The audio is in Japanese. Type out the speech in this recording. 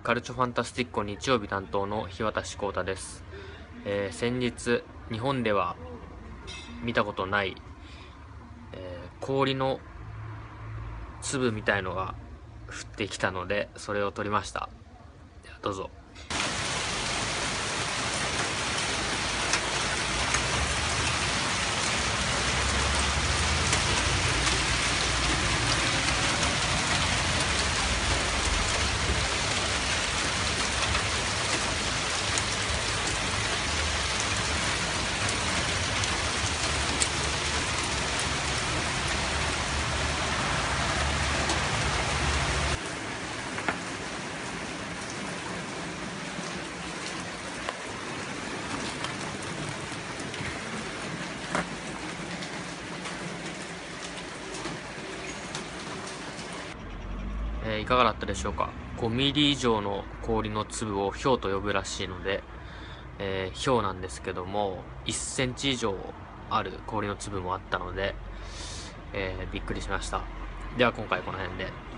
カルチョファンタスティックを日曜日担当の日渡幸太です。先日、日本では見たことない、氷の粒みたいのが降ってきたので、それを撮りました。ではどうぞ。いかがだったでしょうか。5ミリ以上の氷の粒を氷と呼ぶらしいので、氷なんですけども、1センチ以上ある氷の粒もあったので、びっくりしました。では今回この辺で。